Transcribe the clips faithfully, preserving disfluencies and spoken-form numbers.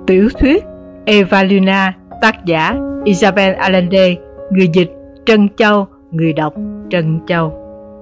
Tiểu thuyết Eva Luna, tác giả Isabel Allende, người dịch Trân Châu, người đọc Trân Châu.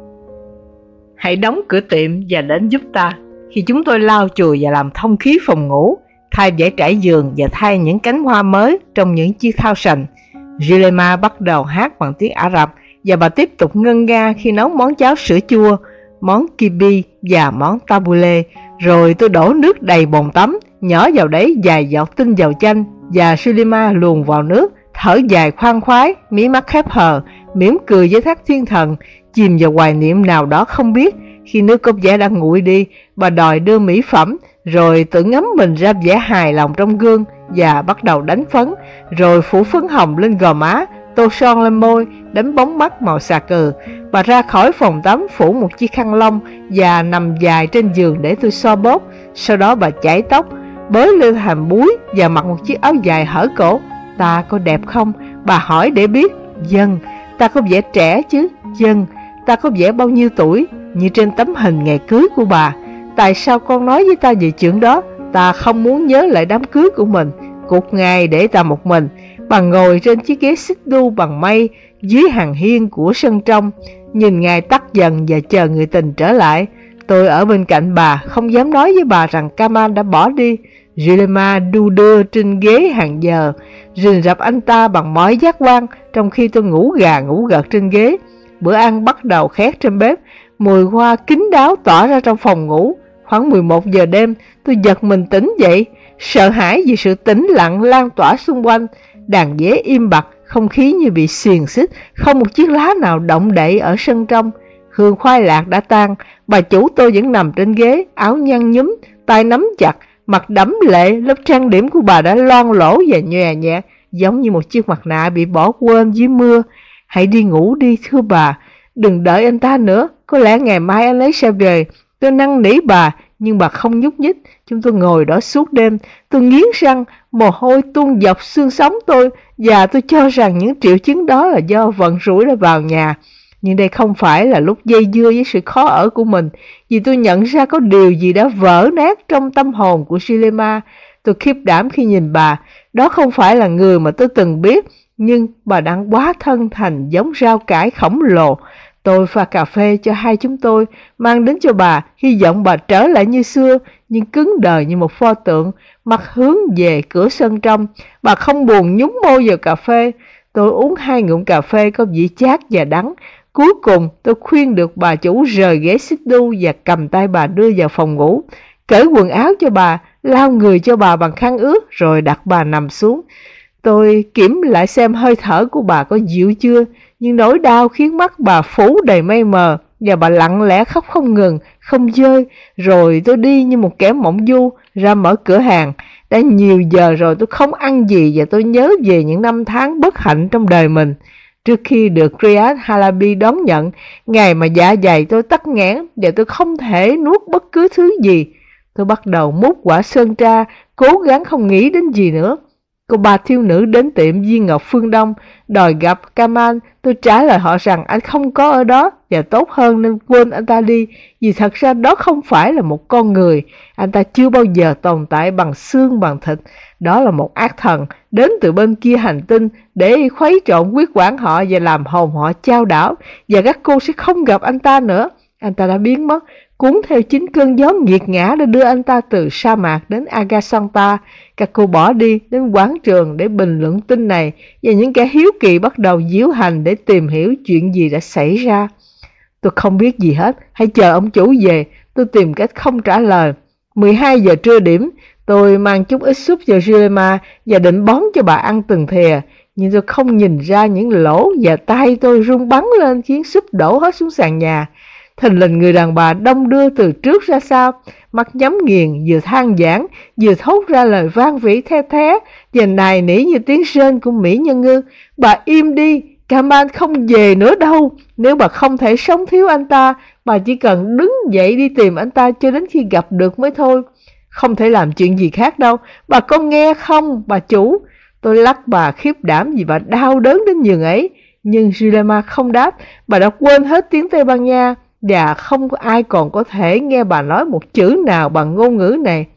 Hãy đóng cửa tiệm và đến giúp ta. Khi chúng tôi lau chùi và làm thông khí phòng ngủ, thay vải trải giường và thay những cánh hoa mới trong những chiếc thao sành, Zulema bắt đầu hát bằng tiếng Ả Rập và bà tiếp tục ngân nga khi nấu món cháo sữa chua, món kibi và món tabbouleh. Rồi tôi đổ nước đầy bồn tắm, nhỏ vào đấy vài giọt tinh dầu chanh và Zulema luồn vào nước, thở dài khoan khoái, mí mắt khép hờ, mỉm cười với thác thiên thần, chìm vào hoài niệm nào đó không biết. Khi nước có vẻ đã nguội đi, bà đòi đưa mỹ phẩm, rồi tự ngắm mình ra vẻ hài lòng trong gương và bắt đầu đánh phấn, rồi phủ phấn hồng lên gò má, tô son lên môi, đánh bóng mắt màu xà cừ. Bà ra khỏi phòng tắm phủ một chiếc khăn lông và nằm dài trên giường để tôi xoa bóp. Sau đó bà chải tóc, bới lên thành búi và mặc một chiếc áo dài hở cổ. Ta có đẹp không? Bà hỏi để biết. Dân. Ta có vẻ trẻ chứ? Dân. Ta có vẻ bao nhiêu tuổi? Như trên tấm hình ngày cưới của bà. Tại sao con nói với ta về chuyện đó? Ta không muốn nhớ lại đám cưới của mình. Cục ngày để ta một mình. Bà ngồi trên chiếc ghế xích đu bằng mây dưới hàng hiên của sân trong, nhìn ngày tắt dần và chờ người tình trở lại. Tôi ở bên cạnh bà, không dám nói với bà rằng Kamal đã bỏ đi. Zulema đu đưa trên ghế hàng giờ, rình rập anh ta bằng mọi giác quan, trong khi tôi ngủ gà ngủ gật trên ghế. Bữa ăn bắt đầu khét trên bếp, mùi hoa kín đáo tỏa ra trong phòng ngủ. Khoảng mười một giờ đêm, tôi giật mình tỉnh dậy, sợ hãi vì sự tĩnh lặng lan tỏa xung quanh. Đàn dế im bặt, không khí như bị xiềng xích, không một chiếc lá nào động đậy ở sân trong. Hương khoai lạc đã tan, bà chủ tôi vẫn nằm trên ghế, áo nhăn nhúm, tay nắm chặt, mặt đẫm lệ. Lớp trang điểm của bà đã loang lỗ và nhòe nhẹ, giống như một chiếc mặt nạ bị bỏ quên dưới mưa. Hãy đi ngủ đi thưa bà, đừng đợi anh ta nữa, có lẽ ngày mai anh ấy sẽ về. Tôi năn nỉ bà, nhưng bà không nhúc nhích. Chúng tôi ngồi đó suốt đêm. Tôi nghiến răng, mồ hôi tuôn dọc xương sống tôi, và tôi cho rằng những triệu chứng đó là do vận rủi đã vào nhà. Nhưng đây không phải là lúc dây dưa với sự khó ở của mình, vì tôi nhận ra có điều gì đã vỡ nát trong tâm hồn của Zulema. Tôi khiếp đảm khi nhìn bà. Đó không phải là người mà tôi từng biết, nhưng bà đang quá thân thành giống rau cải khổng lồ. Tôi pha cà phê cho hai chúng tôi, mang đến cho bà, hy vọng bà trở lại như xưa, nhưng cứng đờ như một pho tượng, mặt hướng về cửa sân trong. Bà không buồn nhúng môi vào cà phê. Tôi uống hai ngụm cà phê có vị chát và đắng. Cuối cùng tôi khuyên được bà chủ rời ghế xích đu và cầm tay bà đưa vào phòng ngủ, cởi quần áo cho bà, lau người cho bà bằng khăn ướt, rồi đặt bà nằm xuống. Tôi kiểm lại xem hơi thở của bà có dịu chưa, nhưng nỗi đau khiến mắt bà phủ đầy mây mờ, và bà lặng lẽ khóc không ngừng, không dơi. Rồi tôi đi như một kẻ mộng du, ra mở cửa hàng. Đã nhiều giờ rồi tôi không ăn gì, và tôi nhớ về những năm tháng bất hạnh trong đời mình. Trước khi được Riyad Halabi đón nhận, ngày mà dạ dày tôi tắc nghẽn và tôi không thể nuốt bất cứ thứ gì, tôi bắt đầu múc quả sơn tra, cố gắng không nghĩ đến gì nữa. Cô bà thiếu nữ đến tiệm Viên Ngọc Phương Đông đòi gặp Kamal. Tôi trả lời họ rằng anh không có ở đó, và tốt hơn nên quên anh ta đi, vì thật ra đó không phải là một con người. Anh ta chưa bao giờ tồn tại bằng xương bằng thịt. Đó là một ác thần đến từ bên kia hành tinh để khuấy trộn huyết quản họ và làm hồn họ chao đảo, và các cô sẽ không gặp anh ta nữa. Anh ta đã biến mất, cuốn theo chính cơn gió nghiệt ngã đã đưa anh ta từ sa mạc đến Agasanta. Các cô bỏ đi đến quảng trường để bình luận tin này, và những kẻ hiếu kỳ bắt đầu diễu hành để tìm hiểu chuyện gì đã xảy ra. Tôi không biết gì hết, hãy chờ ông chủ về. Tôi tìm cách không trả lời. mười hai giờ trưa điểm, tôi mang chút ít súp cho Zulema và định bón cho bà ăn từng thìa, nhưng tôi không nhìn ra những lỗ, và tay tôi run bắn lên khiến súp đổ hết xuống sàn nhà. Thình lình người đàn bà đông đưa từ trước ra sau, mắt nhắm nghiền, vừa than vãn vừa thốt ra lời vang vỉ the thé và nài nỉ như tiếng rên của mỹ nhân ngư. Bà im đi, Kamal không về nữa đâu. Nếu bà không thể sống thiếu anh ta, bà chỉ cần đứng dậy đi tìm anh ta cho đến khi gặp được mới thôi. Không thể làm chuyện gì khác đâu. Bà có nghe không, bà chủ? Tôi lắc bà khiếp đảm vì bà đau đớn đến nhường ấy. Nhưng Zulema không đáp. Bà đã quên hết tiếng Tây Ban Nha, và không có ai còn có thể nghe bà nói một chữ nào bằng ngôn ngữ này.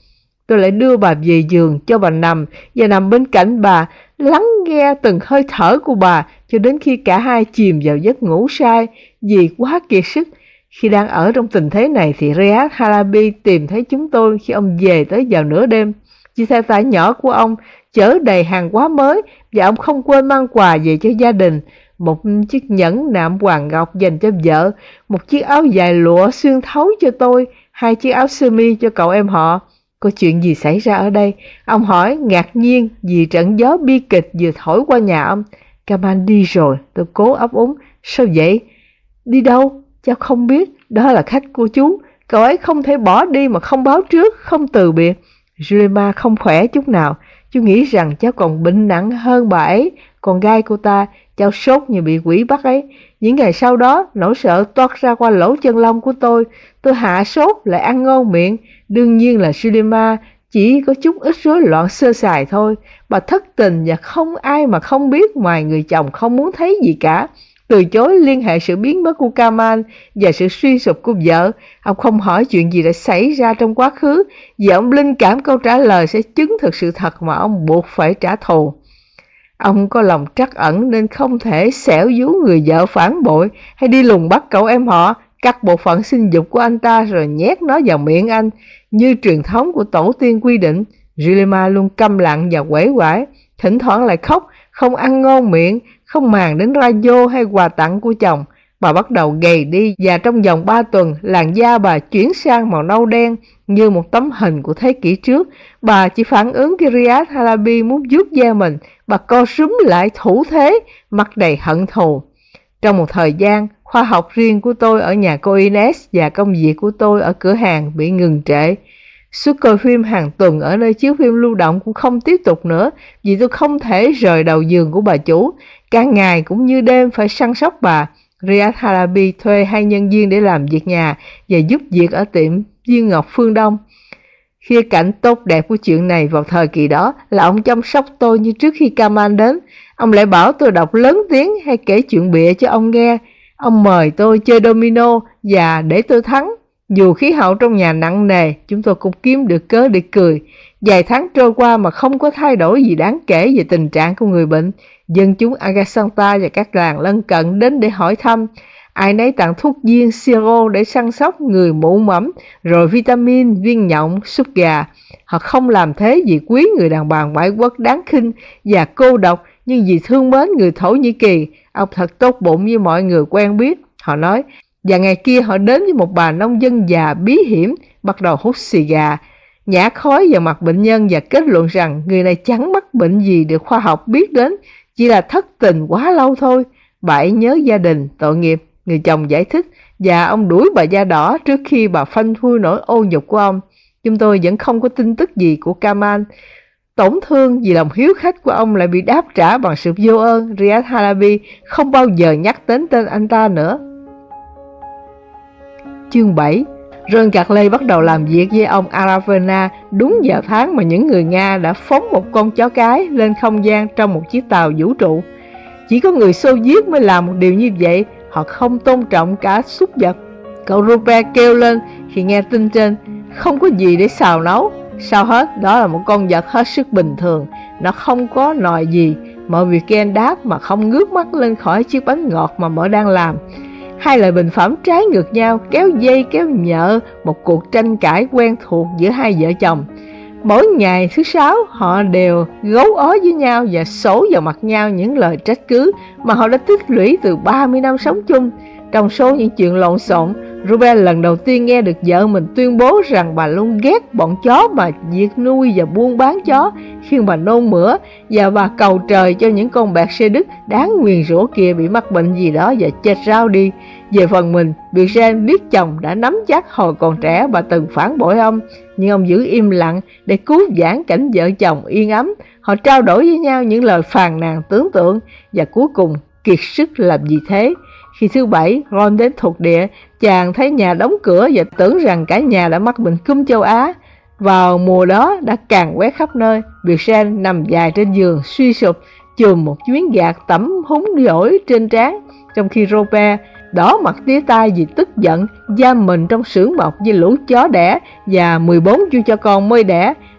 tôi lại đưa bà về giường cho bà nằm và nằm bên cạnh bà, lắng nghe từng hơi thở của bà cho đến khi cả hai chìm vào giấc ngủ say vì quá kiệt sức. Khi đang ở trong tình thế này thì Riyad Halaby tìm thấy chúng tôi khi ông về tới vào nửa đêm. Chiếc xe tải nhỏ của ông chở đầy hàng hóa mới và ông không quên mang quà về cho gia đình. Một chiếc nhẫn nạm hoàng ngọc dành cho vợ, một chiếc áo dài lụa xuyên thấu cho tôi, hai chiếc áo sơ mi cho cậu em họ. Có chuyện gì xảy ra ở đây? Ông hỏi ngạc nhiên vì trận gió bi kịch vừa thổi qua nhà ông. Kamal đi rồi, tôi cố ấp úng. Sao vậy? Đi đâu? Cháu không biết, đó là khách của chú. Cậu ấy không thể bỏ đi mà không báo trước, không từ biệt. Zulema không khỏe chút nào. Chú nghĩ rằng cháu còn bệnh nặng hơn bà ấy, con gái cô ta. Cháu sốt như bị quỷ bắt ấy. Những ngày sau đó, nỗi sợ toát ra qua lỗ chân lông của tôi. Tôi hạ sốt lại ăn ngon miệng. Đương nhiên là Zulema chỉ có chút ít rối loạn sơ sài thôi. Bà thất tình và không ai mà không biết ngoài người chồng không muốn thấy gì cả. Từ chối liên hệ sự biến mất của Kamal và sự suy sụp của vợ. Ông không hỏi chuyện gì đã xảy ra trong quá khứ, vì ông linh cảm câu trả lời sẽ chứng thực sự thật mà ông buộc phải trả thù. Ông có lòng trắc ẩn nên không thể xẻo vú người vợ phản bội hay đi lùng bắt cậu em họ, cắt bộ phận sinh dục của anh ta rồi nhét nó vào miệng anh, như truyền thống của tổ tiên quy định. Zulema luôn câm lặng và uể oải, thỉnh thoảng lại khóc, không ăn ngon miệng, không màng đến radio hay quà tặng của chồng. Bà bắt đầu gầy đi và trong vòng ba tuần, làn da bà chuyển sang màu nâu đen như một tấm hình của thế kỷ trước. Bà chỉ phản ứng khi Riyad Halaby muốn vuốt da mình, bà co rúm lại thủ thế, mặt đầy hận thù. Trong một thời gian, khoa học riêng của tôi ở nhà cô Ines và công việc của tôi ở cửa hàng bị ngừng trệ. Suốt coi phim hàng tuần ở nơi chiếu phim lưu động cũng không tiếp tục nữa, vì tôi không thể rời đầu giường của bà chủ. Cả ngày cũng như đêm phải săn sóc bà. Riyad Halaby thuê hai nhân viên để làm việc nhà và giúp việc ở tiệm Viên Ngọc Phương Đông. Khía cạnh tốt đẹp của chuyện này vào thời kỳ đó là ông chăm sóc tôi như trước khi Kamal đến. Ông lại bảo tôi đọc lớn tiếng hay kể chuyện bịa cho ông nghe. Ông mời tôi chơi domino và để tôi thắng. Dù khí hậu trong nhà nặng nề, chúng tôi cũng kiếm được cớ để cười. Vài tháng trôi qua mà không có thay đổi gì đáng kể về tình trạng của người bệnh. Dân chúng Agasanta và các làng lân cận đến để hỏi thăm. Ai nấy tặng thuốc viên siro để săn sóc người mụ mẫm, rồi vitamin, viên nhộng, súp gà. Họ không làm thế vì quý người đàn bà ngoại quốc đáng khinh và cô độc, nhưng vì thương mến người Thổ Nhĩ Kỳ. Ông thật tốt bụng với mọi người quen biết. Họ nói, và ngày kia họ đến với một bà nông dân già bí hiểm, bắt đầu hút xì gà, nhả khói vào mặt bệnh nhân và kết luận rằng người này chẳng mắc bệnh gì được khoa học biết đến, chỉ là thất tình quá lâu thôi. Bà ấy nhớ gia đình, tội nghiệp, người chồng giải thích, và ông đuổi bà da đỏ trước khi bà phanh phui nỗi ô nhục của ông. Chúng tôi vẫn không có tin tức gì của Kamal. Tổn thương vì lòng hiếu khách của ông lại bị đáp trả bằng sự vô ơn. Riyad Halaby không bao giờ nhắc đến tên anh ta nữa. Chương bảy. Ron Carley bắt đầu làm việc với ông Aravena đúng vào tháng mà những người Nga đã phóng một con chó cái lên không gian trong một chiếc tàu vũ trụ. Chỉ có người Xô Viết mới làm một điều như vậy, họ không tôn trọng cả súc vật. Cậu Robert kêu lên khi nghe tin trên, không có gì để xào nấu. Sao hết, đó là một con vật hết sức bình thường, nó không có nòi gì. Mọi việc Ken đáp mà không ngước mắt lên khỏi chiếc bánh ngọt mà mợ đang làm. Hai lời bình phẩm trái ngược nhau, kéo dây kéo nhợ, một cuộc tranh cãi quen thuộc giữa hai vợ chồng. Mỗi ngày thứ sáu, họ đều gấu ó với nhau và sổ vào mặt nhau những lời trách cứ mà họ đã tích lũy từ ba mươi năm sống chung. Trong số những chuyện lộn xộn, Robert lần đầu tiên nghe được vợ mình tuyên bố rằng bà luôn ghét bọn chó mà việc nuôi và buôn bán chó, khiến bà nôn mửa, và bà cầu trời cho những con bẹt xe Đức đáng nguyền rủa kia bị mắc bệnh gì đó và chết rao đi. Về phần mình, Birgen biết chồng đã nắm chắc hồi còn trẻ bà từng phản bội ông, nhưng ông giữ im lặng để cứu vãn cảnh vợ chồng yên ấm. Họ trao đổi với nhau những lời phàn nàn tưởng tượng và cuối cùng kiệt sức làm gì thế. Khi thứ bảy, Ron đến thuộc địa, chàng thấy nhà đóng cửa và tưởng rằng cả nhà đã mắc bệnh cúm châu Á. Vào mùa đó đã càn quét khắp nơi. Birgen nằm dài trên giường suy sụp, chùm một miếng gạt tẩm húng dỗi trên trán, trong khi Robert đỏ mặt tía tai vì tức giận, giam mình trong xưởng bọc với lũ chó đẻ và mười bốn chú cho con mới đẻ.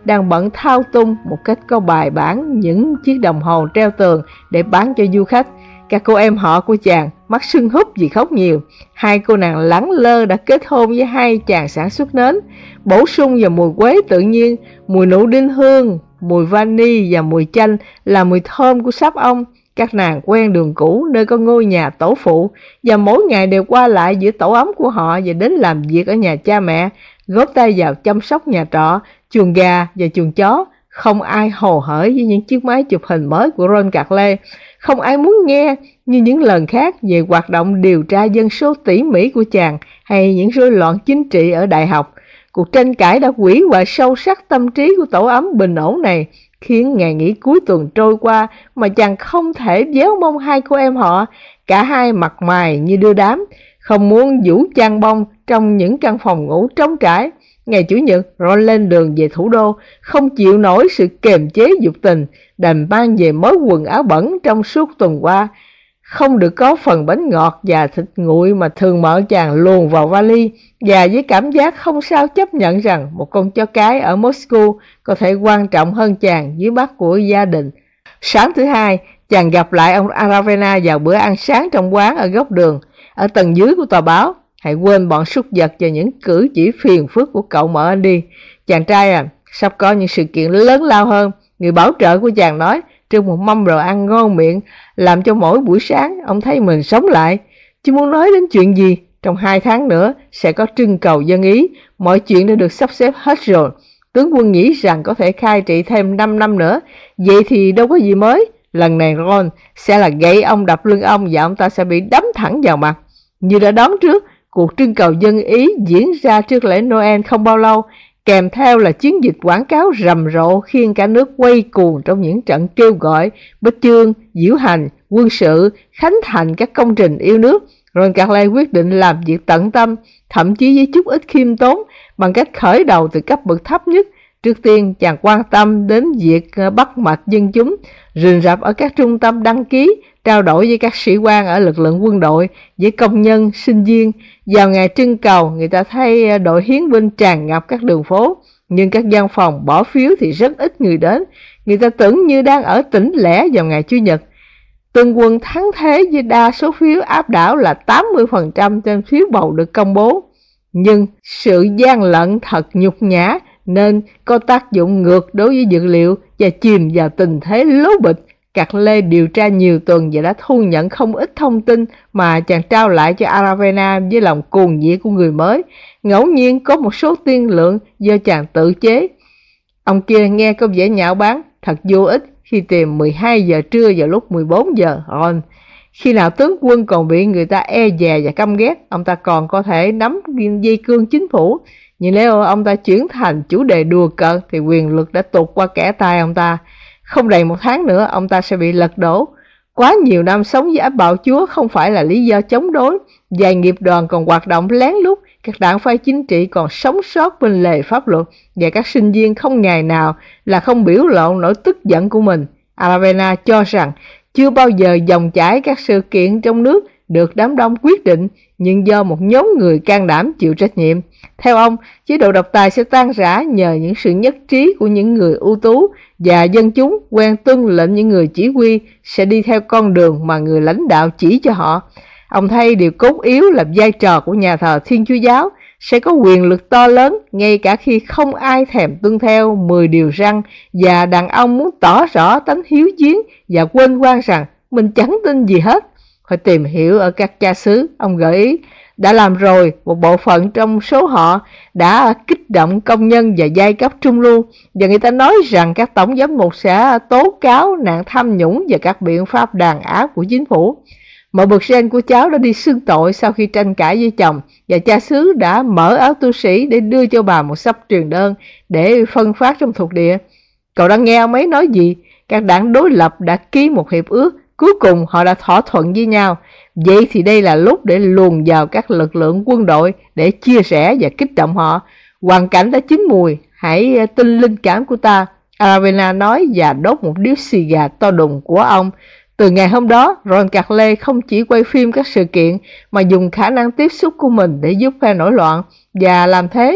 đang bận thao tung một cách có bài bản những chiếc đồng hồ treo tường để bán cho du khách. Các cô em họ của chàng mắt sưng húp vì khóc nhiều. Hai cô nàng lẳng lơ đã kết hôn với hai chàng sản xuất nến, bổ sung vào mùi quế tự nhiên, mùi nụ đinh hương, mùi vani và mùi chanh là mùi thơm của sáp ong. Các nàng quen đường cũ nơi có ngôi nhà tổ phụ, và mỗi ngày đều qua lại giữa tổ ấm của họ và đến làm việc ở nhà cha mẹ, góp tay vào chăm sóc nhà trọ, chuồng gà và chuồng chó. Không ai hồ hởi với những chiếc máy chụp hình mới của Ron Carley. Không ai muốn nghe như những lần khác về hoạt động điều tra dân số tỉ mỉ của chàng hay những rối loạn chính trị ở đại học. Cuộc tranh cãi đã hủy hoại sâu sắc tâm trí của tổ ấm bình ổn này, khiến ngày nghỉ cuối tuần trôi qua mà chàng không thể véo mông hai cô em họ. Cả hai mặt mày như đưa đám, không muốn vũ chăn bông trong những căn phòng ngủ trống trải. Ngày Chủ nhật, Ron lên đường về thủ đô, không chịu nổi sự kiềm chế dục tình, đành mang về mớ quần áo bẩn trong suốt tuần qua. Không được có phần bánh ngọt và thịt nguội mà thường mợ chàng luồn vào vali, và với cảm giác không sao chấp nhận rằng một con chó cái ở Moscow có thể quan trọng hơn chàng dưới mắt của gia đình. Sáng thứ hai, chàng gặp lại ông Aravena vào bữa ăn sáng trong quán ở góc đường, ở tầng dưới của tòa báo. Hãy quên bọn súc vật và những cử chỉ phiền phức của cậu mở anh đi. Chàng trai à, sắp có những sự kiện lớn lao hơn. Người bảo trợ của chàng nói, trưng một mâm đồ ăn ngon miệng, làm cho mỗi buổi sáng ông thấy mình sống lại. Chứ muốn nói đến chuyện gì, trong hai tháng nữa sẽ có trưng cầu dân ý. Mọi chuyện đã được sắp xếp hết rồi. Tướng quân nghĩ rằng có thể khai trị thêm năm năm nữa. Vậy thì đâu có gì mới. Lần này Ron sẽ là gậy ông đập lưng ông, và ông ta sẽ bị đấm thẳng vào mặt. Như đã đoán trước, cuộc trưng cầu dân ý diễn ra trước lễ Noel không bao lâu, kèm theo là chiến dịch quảng cáo rầm rộ khiến cả nước quay cuồng trong những trận kêu gọi, bích chương, diễu hành, quân sự, khánh thành các công trình yêu nước. Ron Carley quyết định làm việc tận tâm, thậm chí với chút ít khiêm tốn, bằng cách khởi đầu từ cấp bậc thấp nhất. Trước tiên, chàng quan tâm đến việc bắt mạch dân chúng, rình rập ở các trung tâm đăng ký, trao đổi với các sĩ quan ở lực lượng quân đội, với công nhân, sinh viên. Vào ngày trưng cầu, người ta thấy đội hiến binh tràn ngập các đường phố, nhưng các văn phòng bỏ phiếu thì rất ít người đến. Người ta tưởng như đang ở tỉnh lẻ vào ngày Chủ nhật. Từng quân thắng thế với đa số phiếu áp đảo là tám mươi phần trăm trên phiếu bầu được công bố. Nhưng sự gian lận thật nhục nhã, nên có tác dụng ngược đối với dữ liệu và chìm vào tình thế lố bịch. Carley điều tra nhiều tuần và đã thu nhận không ít thông tin mà chàng trao lại cho Aravena với lòng cuồng nhiệt của người mới. Ngẫu nhiên có một số tiên lượng do chàng tự chế. Ông kia nghe có vẻ nhạo báng, thật vô ích khi tìm mười hai giờ trưa vào lúc mười bốn giờ. Ron, khi nào tướng quân còn bị người ta e dè và căm ghét, ông ta còn có thể nắm dây cương chính phủ. Nhưng nếu ông ta chuyển thành chủ đề đùa cợt thì quyền lực đã tụt qua kẻ tay ông ta. Không đầy một tháng nữa ông ta sẽ bị lật đổ. Quá nhiều năm sống với áp bạo chúa không phải là lý do chống đối. Vài nghiệp đoàn còn hoạt động lén lút, các đảng phái chính trị còn sống sót bên lề pháp luật, và các sinh viên không ngày nào là không biểu lộ nỗi tức giận của mình. Aravena cho rằng chưa bao giờ dòng chảy các sự kiện trong nước được đám đông quyết định, nhưng do một nhóm người can đảm chịu trách nhiệm. Theo ông, chế độ độc tài sẽ tan rã nhờ những sự nhất trí của những người ưu tú, và dân chúng quen tuân lệnh những người chỉ huy sẽ đi theo con đường mà người lãnh đạo chỉ cho họ. Ông thấy điều cốt yếu là vai trò của nhà thờ Thiên Chúa Giáo sẽ có quyền lực to lớn ngay cả khi không ai thèm tuân theo mười điều răn, và đàn ông muốn tỏ rõ tánh hiếu chiến và quên quan rằng mình chẳng tin gì hết. Phải tìm hiểu ở các cha xứ, ông gợi ý. Đã làm rồi, một bộ phận trong số họ đã kích động công nhân và giai cấp trung lưu, và người ta nói rằng các tổng giám mục sẽ tố cáo nạn tham nhũng và các biện pháp đàn áp của chính phủ. Mợ bực gen của cháu đã đi xưng tội sau khi tranh cãi với chồng, và cha xứ đã mở áo tu sĩ để đưa cho bà một sắp truyền đơn để phân phát trong thuộc địa. Cậu đã nghe ông ấy nói gì? Các đảng đối lập đã ký một hiệp ước, cuối cùng họ đã thỏa thuận với nhau. Vậy thì đây là lúc để luồn vào các lực lượng quân đội để chia sẻ và kích động họ. Hoàn cảnh đã chín mùi, hãy tin linh cảm của ta, Aravena nói, và đốt một điếu xì gà to đùng của ông. Từ ngày hôm đó, Ron Carley không chỉ quay phim các sự kiện mà dùng khả năng tiếp xúc của mình để giúp phe nổi loạn, và làm thế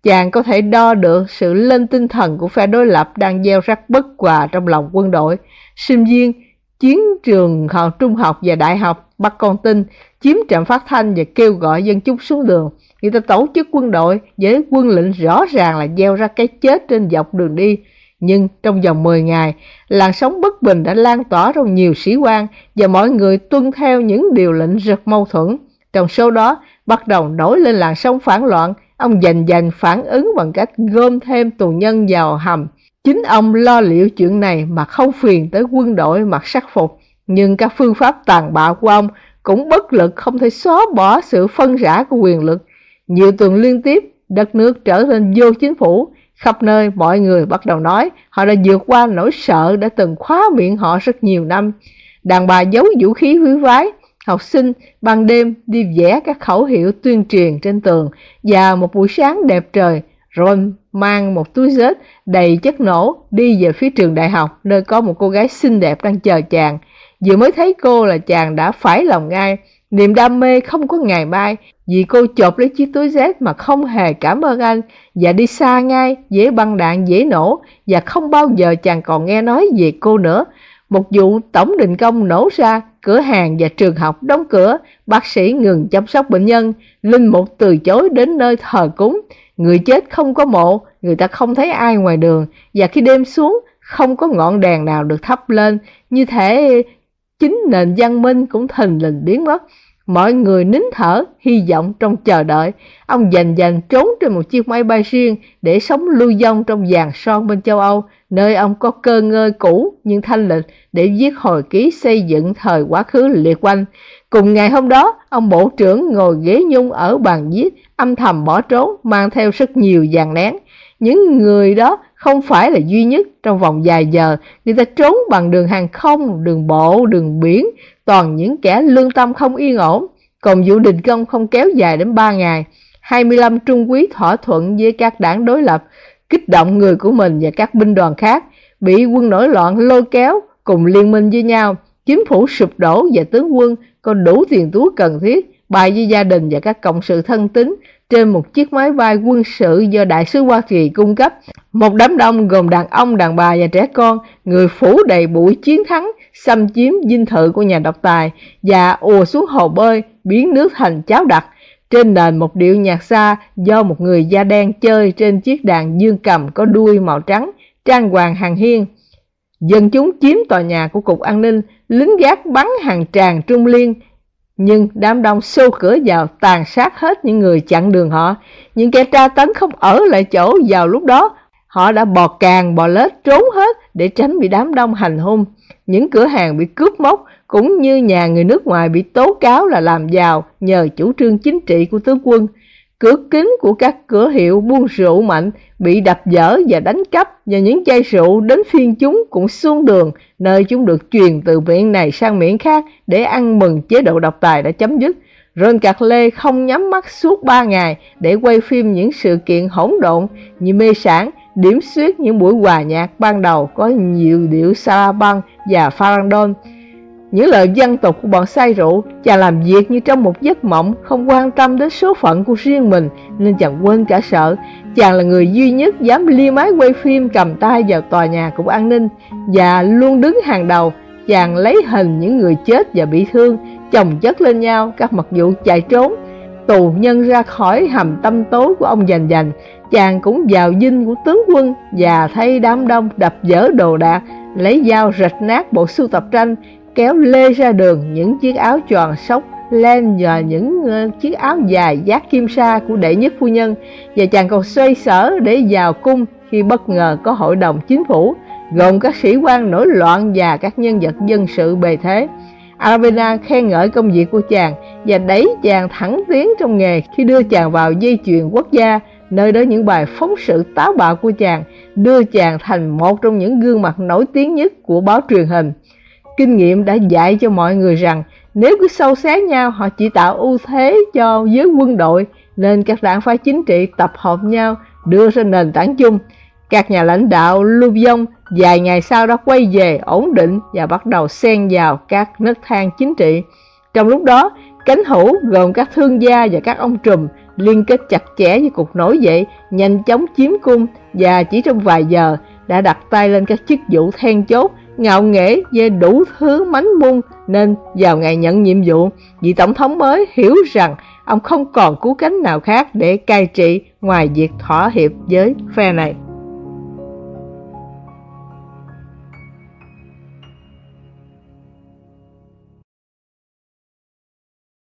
chàng có thể đo được sự lên tinh thần của phe đối lập đang gieo rắc bất hòa trong lòng quân đội. Sinh viên chiến trường học trung học và đại học bắt con tin, chiếm trạm phát thanh và kêu gọi dân chúng xuống đường. Người ta tổ chức quân đội với quân lệnh rõ ràng là gieo ra cái chết trên dọc đường đi. Nhưng trong vòng mười ngày, làn sóng bất bình đã lan tỏa trong nhiều sĩ quan và mọi người tuân theo những điều lệnh rất mâu thuẫn. Trong số đó bắt đầu nổi lên làn sóng phản loạn. Ông dành dành phản ứng bằng cách gom thêm tù nhân vào hầm. Chính ông lo liệu chuyện này mà không phiền tới quân đội mặc sắc phục. Nhưng các phương pháp tàn bạo của ông cũng bất lực không thể xóa bỏ sự phân rã của quyền lực. Nhiều tuần liên tiếp, đất nước trở nên vô chính phủ. Khắp nơi mọi người bắt đầu nói họ đã vượt qua nỗi sợ đã từng khóa miệng họ rất nhiều năm. Đàn bà giấu vũ khí húi vái. Học sinh ban đêm đi vẽ các khẩu hiệu tuyên truyền trên tường. Và một buổi sáng đẹp trời, Ron mang một túi xách đầy chất nổ đi về phía trường đại học, nơi có một cô gái xinh đẹp đang chờ chàng. Vừa mới thấy cô là chàng đã phải lòng ngay. Niềm đam mê không có ngày mai, vì cô chộp lấy chiếc túi Z mà không hề cảm ơn anh và đi xa ngay, dễ băng đạn dễ nổ, và không bao giờ chàng còn nghe nói về cô nữa. Một vụ tổng đình công nổ ra, cửa hàng và trường học đóng cửa, bác sĩ ngừng chăm sóc bệnh nhân, linh mục từ chối đến nơi thờ cúng, người chết không có mộ, người ta không thấy ai ngoài đường, và khi đêm xuống không có ngọn đèn nào được thắp lên, như thể chính nền văn minh cũng thình lình biến mất. Mọi người nín thở, hy vọng trong chờ đợi. Ông dành dành trốn trên một chiếc máy bay riêng để sống lưu vong trong vàng son bên châu Âu, nơi ông có cơ ngơi cũ nhưng thanh lịch để viết hồi ký xây dựng thời quá khứ liệt quanh. Cùng ngày hôm đó, ông bộ trưởng ngồi ghế nhung ở bàn viết, âm thầm bỏ trốn, mang theo rất nhiều vàng nén. Những người đó không phải là duy nhất. Trong vòng vài giờ, người ta trốn bằng đường hàng không, đường bộ, đường biển, toàn những kẻ lương tâm không yên ổn. Còn vụ đình công không kéo dài đến ba ngày. hai mươi lăm trung úy thỏa thuận với các đảng đối lập, kích động người của mình và các binh đoàn khác, bị quân nổi loạn lôi kéo cùng liên minh với nhau. Chính phủ sụp đổ và tướng quân có đủ tiền túi cần thiết bay với gia đình và các cộng sự thân tín trên một chiếc máy bay quân sự do Đại sứ Hoa Kỳ cung cấp. Một đám đông gồm đàn ông, đàn bà và trẻ con, người phủ đầy bụi chiến thắng, xâm chiếm dinh thự của nhà độc tài và ùa xuống hồ bơi, biến nước thành cháo đặc. Trên nền một điệu nhạc xa do một người da đen chơi trên chiếc đàn dương cầm có đuôi màu trắng, trang hoàng hàng hiên. Dân chúng chiếm tòa nhà của Cục An ninh, lính gác bắn hàng tràng trung liên. Nhưng đám đông xô cửa vào tàn sát hết những người chặn đường họ. Những kẻ tra tấn không ở lại chỗ vào lúc đó. Họ đã bò càng bò lết trốn hết để tránh bị đám đông hành hung. Những cửa hàng bị cướp móc cũng như nhà người nước ngoài bị tố cáo là làm giàu nhờ chủ trương chính trị của tướng quân. Cửa kính của các cửa hiệu buôn rượu mạnh bị đập vỡ và đánh cắp, và những chai rượu đến phiên chúng cũng xuống đường, nơi chúng được truyền từ miệng này sang miệng khác để ăn mừng chế độ độc tài đã chấm dứt. Ron Cạc Lê không nhắm mắt suốt ba ngày để quay phim những sự kiện hỗn độn như mê sản, điểm xuyết những buổi hòa nhạc ban đầu có nhiều điệu saraband và farandon. Những lời dân tục của bọn say rượu, chàng làm việc như trong một giấc mộng, không quan tâm đến số phận của riêng mình nên chàng quên cả sợ. Chàng là người duy nhất dám lia máy quay phim cầm tay vào tòa nhà Cục An ninh và luôn đứng hàng đầu. Chàng lấy hình những người chết và bị thương chồng chất lên nhau, các mật vụ chạy trốn, tù nhân ra khỏi hầm tăm tối của ông Dành Dành. Chàng cũng vào dinh của tướng quân và thấy đám đông đập vỡ đồ đạc, lấy dao rạch nát bộ sưu tập tranh, kéo lê ra đường những chiếc áo choàng sóc len và những uh, chiếc áo dài vác kim sa của đệ nhất phu nhân. Và chàng còn xoay sở để vào cung khi bất ngờ có hội đồng chính phủ gồm các sĩ quan nổi loạn và các nhân vật dân sự bề thế. Aravena khen ngợi công việc của chàng và đẩy chàng thẳng tiến trong nghề khi đưa chàng vào dây chuyền quốc gia, nơi đó những bài phóng sự táo bạo của chàng đưa chàng thành một trong những gương mặt nổi tiếng nhất của báo truyền hình. Kinh nghiệm đã dạy cho mọi người rằng nếu cứ sâu xé nhau, họ chỉ tạo ưu thế cho giới quân đội, nên các đảng phái chính trị tập hợp nhau đưa ra nền tảng chung. Các nhà lãnh đạo lưu vong vài ngày sau đó quay về ổn định và bắt đầu xen vào các nấc thang chính trị. Trong lúc đó, cánh hữu gồm các thương gia và các ông trùm liên kết chặt chẽ với cuộc nổi dậy, nhanh chóng chiếm cung và chỉ trong vài giờ đã đặt tay lên các chức vụ then chốt, ngạo nghễ về đủ thứ mánh mung. Nên vào ngày nhận nhiệm vụ, vị tổng thống mới hiểu rằng ông không còn cứu cánh nào khác để cai trị ngoài việc thỏa hiệp với phe này.